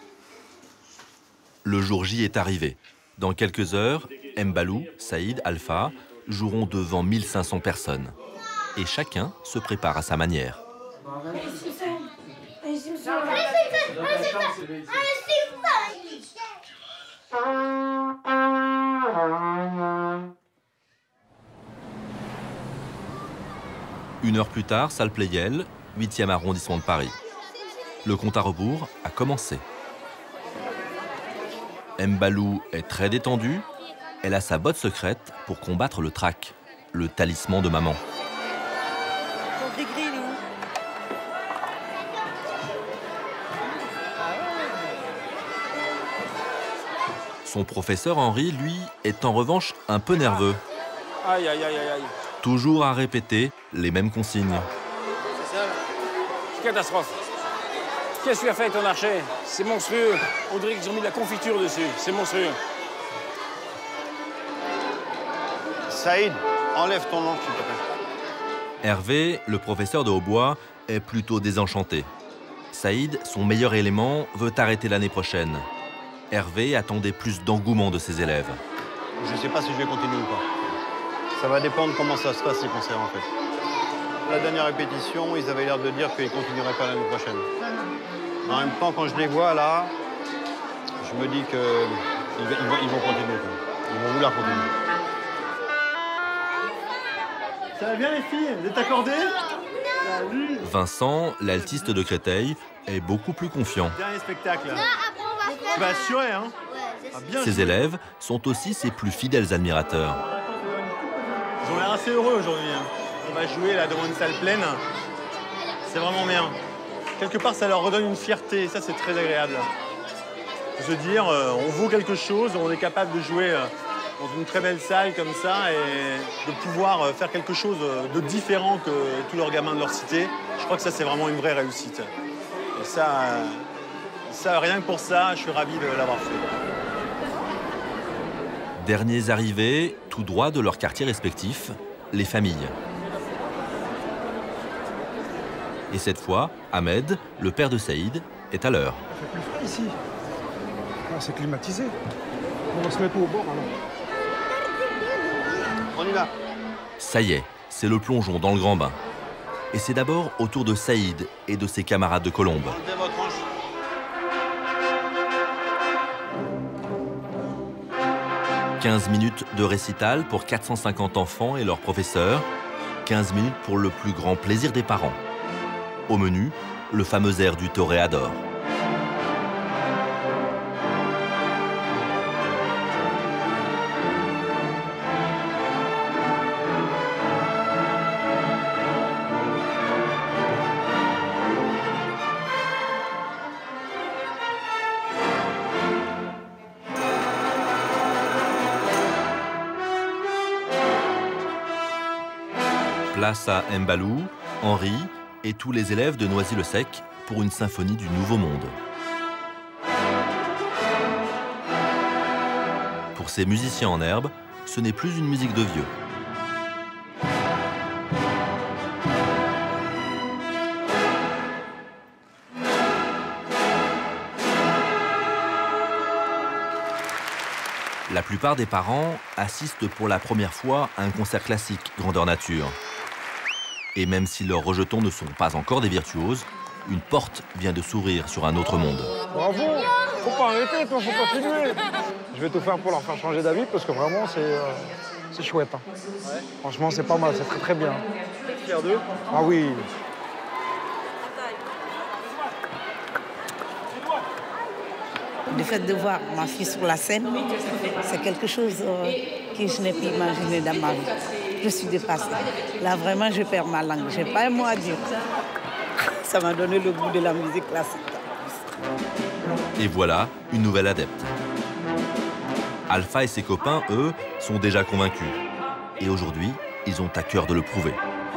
Le jour J est arrivé. Dans quelques heures, Mbalou, Saïd, Alpha joueront devant 1500 personnes. Et chacun se prépare à sa manière. Une heure plus tard, salle Pleyel, 8e arrondissement de Paris. Le compte à rebours a commencé. Mbalou est très détendue. Elle a sa botte secrète pour combattre le trac, le talisman de maman. Son professeur Henri, lui, est en revanche un peu nerveux. Aïe, aïe, aïe, aïe. Toujours à répéter les mêmes consignes. C'est ça, catastrophe. Qu'est-ce que tu as fait avec ton archet? C'est monstrueux. On dirait qu'ils ont mis de la confiture dessus. C'est monstrueux. Saïd, enlève ton nom, s'il te plaît. Hervé, le professeur de hautbois, est plutôt désenchanté. Saïd, son meilleur élément, veut arrêter l'année prochaine. Hervé attendait plus d'engouement de ses élèves. Je ne sais pas si je vais continuer ou pas. Ça va dépendre comment ça se passe, ces concerts, en fait. La dernière répétition, ils avaient l'air de dire qu'ils ne continueraient pas l'année prochaine. En même temps, quand je les vois, là, je me dis qu'ils vont continuer. Ils vont vouloir continuer. Ça va bien, les filles? Vous êtes accordées? Vincent, l'altiste de Créteil, est beaucoup plus confiant. Dernier spectacle. Tu vas assurer, hein? Ses élèves sont aussi ses plus fidèles admirateurs. Ils ont l'air assez heureux aujourd'hui. On va jouer là devant une salle pleine. C'est vraiment bien. Quelque part, ça leur redonne une fierté. Ça, c'est très agréable. De se dire, on vaut quelque chose, on est capable de jouer dans une très belle salle comme ça et de pouvoir faire quelque chose de différent que tous leurs gamins de leur cité. Je crois que ça, c'est vraiment une vraie réussite. Et ça, rien que pour ça, je suis ravi de l'avoir fait. Derniers arrivés, tout droit de leurs quartiers respectifs, les familles. Et cette fois, Ahmed, le père de Saïd, est à l'heure. Il fait plus frais ici. Ah, c'est climatisé. On va se mettre au bord alors. On y va. Ça y est, c'est le plongeon dans le grand bain. Et c'est d'abord au tour de Saïd et de ses camarades de colombe. 15 minutes de récital pour 450 enfants et leurs professeurs. 15 minutes pour le plus grand plaisir des parents. Au menu, le fameux air du Toréador. Place à Mbalou, Henri et tous les élèves de Noisy-le-Sec pour une symphonie du Nouveau Monde. Pour ces musiciens en herbe, ce n'est plus une musique de vieux. La plupart des parents assistent pour la première fois à un concert classique grandeur nature. Et même si leurs rejetons ne sont pas encore des virtuoses, une porte vient de s'ouvrir sur un autre monde. Bravo! Faut pas arrêter, toi, faut continuer. Je vais tout faire pour leur faire changer d'avis parce que vraiment, c'est chouette. Hein. Ouais. Franchement, c'est pas mal, c'est très très bien. Fier d'eux? Ah oui. Le fait de voir ma fille sur la scène, c'est quelque chose que je n'ai pas imaginé dans ma vie. Je suis dépassée. Là, vraiment, je perds ma langue. Je n'ai pas un mot à dire. Ça m'a donné le goût de la musique classique. Et voilà une nouvelle adepte. Alpha et ses copains, eux, sont déjà convaincus. Et aujourd'hui, ils ont à cœur de le prouver.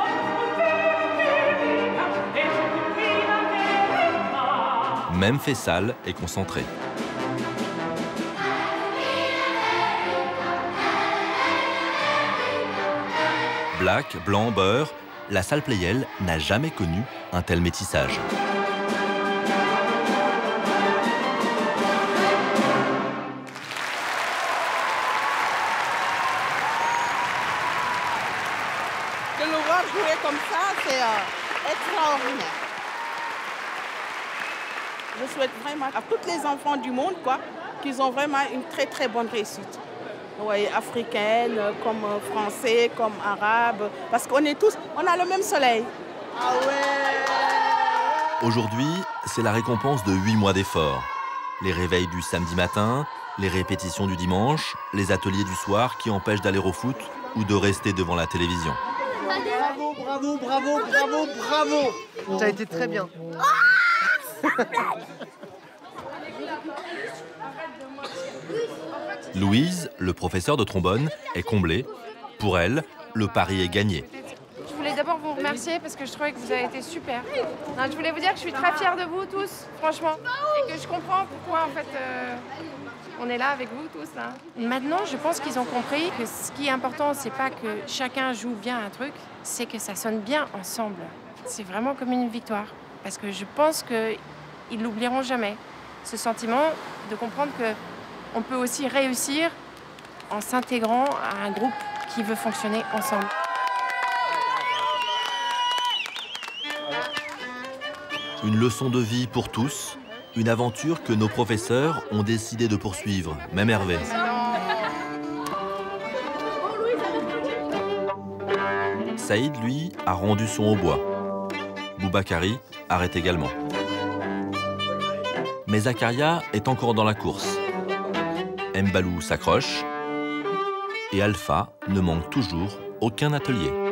Même Fessal est concentré. Black, blanc, beurre, la salle Pleyel n'a jamais connu un tel métissage. De le voir jouer comme ça, c'est extraordinaire. Je souhaite vraiment à tous les enfants du monde qu'ils ont vraiment une très très bonne réussite. Oui, africaine, comme français, comme arabe, parce qu'on est tous, on a le même soleil. Ah ouais! Aujourd'hui, c'est la récompense de 8 mois d'efforts. Les réveils du samedi matin, les répétitions du dimanche, les ateliers du soir qui empêchent d'aller au foot ou de rester devant la télévision. Bravo, bravo, bravo, bravo, bravo! Ça a été très bien. Louise, le professeur de trombone, est comblée. Pour elle, le pari est gagné. Je voulais d'abord vous remercier parce que je trouvais que vous avez été super. Non, je voulais vous dire que je suis très fière de vous tous, franchement. Et que je comprends pourquoi, en fait, on est là avec vous tous. Là. Maintenant, je pense qu'ils ont compris que ce qui est important, c'est pas que chacun joue bien un truc, c'est que ça sonne bien ensemble. C'est vraiment comme une victoire. Parce que je pense qu'ils l'oublieront jamais. Ce sentiment de comprendre qu'on peut aussi réussir en s'intégrant à un groupe qui veut fonctionner ensemble. Une leçon de vie pour tous, une aventure que nos professeurs ont décidé de poursuivre, même Hervé. Saïd, lui, a rendu son hautbois. Boubakari arrête également. Mais Zakaria est encore dans la course. Mbalou s'accroche et Alpha ne manque toujours aucun atelier.